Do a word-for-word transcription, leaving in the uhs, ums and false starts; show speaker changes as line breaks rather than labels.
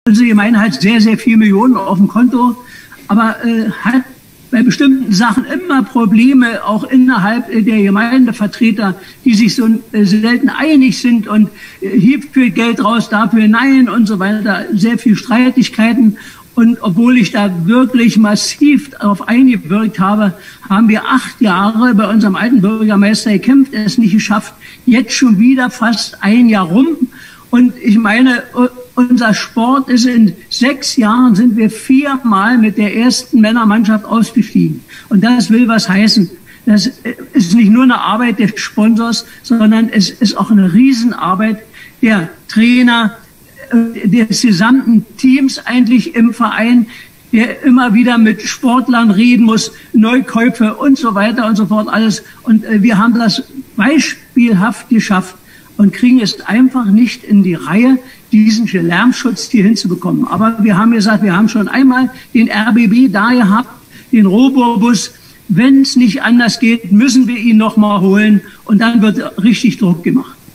unsere Gemeinde hat sehr, sehr viele Millionen auf dem Konto, aber äh, hat bei bestimmten Sachen immer Probleme, auch innerhalb der Gemeindevertreter, die sich so äh, selten einig sind und äh, hier für Geld raus, dafür nein und so weiter. Sehr viel Streitigkeiten. Und obwohl ich da wirklich massiv darauf eingewirkt habe, haben wir acht Jahre bei unserem alten Bürgermeister gekämpft, er ist nicht geschafft. Jetzt schon wieder fast ein Jahr rum. Und ich meine, unser Sport ist in sechs Jahren sind wir viermal mit der ersten Männermannschaft ausgestiegen. Und das will was heißen. Das ist nicht nur eine Arbeit des Sponsors, sondern es ist auch eine Riesenarbeit der Trainer, des gesamten Teams eigentlich im Verein, der immer wieder mit Sportlern reden muss, Neukäufe und so weiter und so fort alles. Und wir haben das beispielhaft geschafft und kriegen es einfach nicht in die Reihe, diesen Lärmschutz hier hinzubekommen. Aber wir haben gesagt, wir haben schon einmal den R B B da gehabt, den Robobus. Wenn es nicht anders geht, müssen wir ihn noch mal holen und dann wird richtig Druck gemacht.